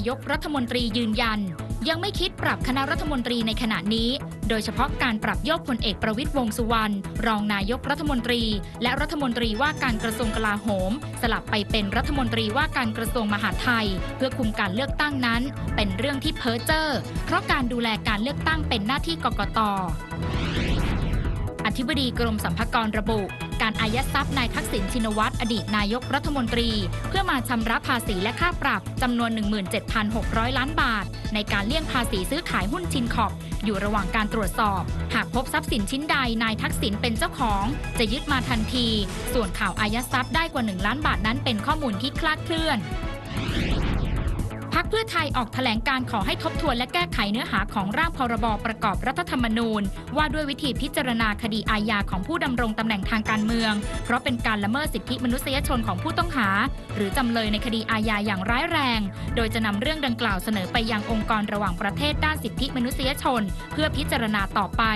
ายกรัฐมนตรียืนยันยังไม่คิดปรับคณะรัฐมนตรีในขณะนี้โดยเฉพาะการปรับโยกพลเอกประวิตรวงษ์สุวรรณรองนายกรัฐมนตรีและรัฐมนตรีว่าการกระทรวงกลาโหมสลับไปเป็นรัฐมนตรีว่าการกระทรวงมหาดไทยเพื่อคุมการเลือกตั้งนั้นเป็นเรื่องที่เพ้อเจ้อเพราะการดูแลการเลือกตั้งเป็นหน้าที่กกต.อธิบดีกรมสรรพากรระบุการอายัดทรัพย์นายทักษิณชินวัตรอดีตนายกรัฐมนตรีเพื่อมาชำระภาษีและค่าปรับจำนวน 17,600 ล้านบาทในการเลี่ยงภาษีซื้อขายหุ้นชินคอร์ปอยู่ระหว่างการตรวจสอบหากพบทรัพย์สินชิ้นใดนายทักษิณเป็นเจ้าของจะยึดมาทันทีส่วนข่าวอายัดทรัพย์ได้กว่า1 ล้านบาทนั้นเป็นข้อมูลที่คลาดเคลื่อนพรรคเพื่อไทยออกแถลงการขอให้ทบทวนและแก้ไขเนื้อหาของร่างพรบประกอบรัฐธรรมนูญว่าด้วยวิธีพิจารณาคดีอาญาของผู้ดำรงตำแหน่งทางการเมืองเพราะเป็นการละเมิดสิทธิมนุษยชนของผู้ต้องหาหรือจำเลยในคดีอาญาอย่างร้ายแรงโดยจะนำเรื่องดังกล่าวเสนอไปยังองค์กรระหว่างประเทศด้านสิทธิมนุษยชนเพื่อพิจารณาต่อไป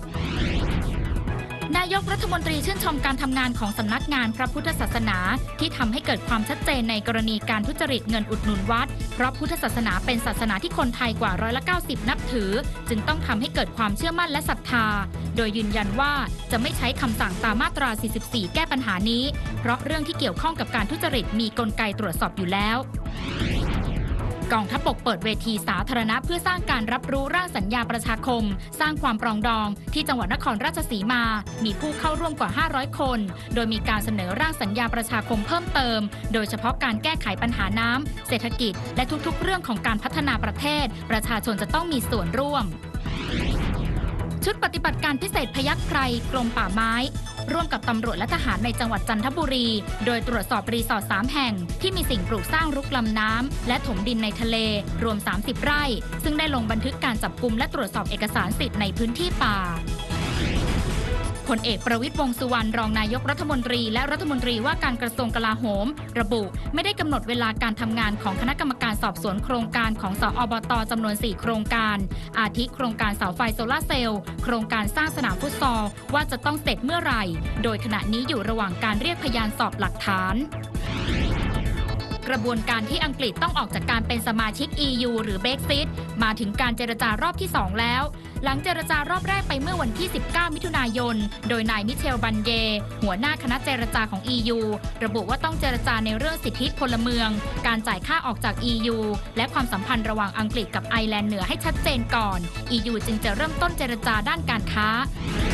นายกรัฐมนตรีชื่นชมการทำงานของสำนักงานพระพุทธศาสนาที่ทำให้เกิดความชัดเจนในกรณีการทุจริตเงินอุดหนุนวัดเพราะพุทธศาสนาเป็นศาสนาที่คนไทยกว่า90%นับถือจึงต้องทำให้เกิดความเชื่อมั่นและศรัทธาโดยยืนยันว่าจะไม่ใช้คำสั่งตามมาตรา 44 แก้ปัญหานี้เพราะเรื่องที่เกี่ยวข้องกับการทุจริตมีกลไกตรวจสอบอยู่แล้วกองทัพบกเปิดเวทีสาธารณะเพื่อสร้างการรับรู้ร่างสัญญาประชาคมสร้างความปรองดองที่จังหวัดนครราชสีมามีผู้เข้าร่วมกว่า500คนโดยมีการเสนอร่างสัญญาประชาคมเพิ่มเติมโดยเฉพาะการแก้ไขปัญหาน้ำเศรษฐกิจและทุกๆเรื่องของการพัฒนาประเทศประชาชนจะต้องมีส่วนร่วมชุดปฏิบัติการพิเศษพยัคฆ์ไพรกรมป่าไม้ร่วมกับตำรวจและทหารในจังหวัดจันทบุรีโดยตรวจสอบรีสอร์ท3 แห่งที่มีสิ่งปลูกสร้างรุกล้ำน้ำและถมดินในทะเลรวม30 ไร่ซึ่งได้ลงบันทึกการจับกุมและตรวจสอบเอกสารสิทธิ์ในพื้นที่ป่าพลเอกประวิตรวงษ์สุวรรณรองนายกรัฐมนตรีและรัฐมนตรีว่าการกระทรวงกลาโหมระบุไม่ได้กำหนดเวลาการทำงานของคณะกรรมการสอบสวนโครงการของสอบต.จำนวน4 โครงการอาทิโครงการเสาไฟโซลาร์เซลล์โครงการสร้างสนามฟุตซอลว่าจะต้องเสร็จเมื่อไหร่โดยขณะนี้อยู่ระหว่างการเรียกพยานสอบหลักฐานกระบวนการที่อังกฤษต้องออกจากการเป็นสมาชิก EU หรือ Brexit มาถึงการเจรจารอบที่ 2 แล้วหลังเจรจารอบแรกไปเมื่อวันที่ 19 มิถุนายนโดยนายมิเชล บันเยหัวหน้าคณะเจรจาของ EU ระบุว่าต้องเจรจาในเรื่องสิทธิพลเมืองการจ่ายค่าออกจาก EU และความสัมพันธ์ระหว่างอังกฤษกับไอร์แลนด์เหนือให้ชัดเจนก่อน EU จึงจะเริ่มต้นเจรจาด้านการค้า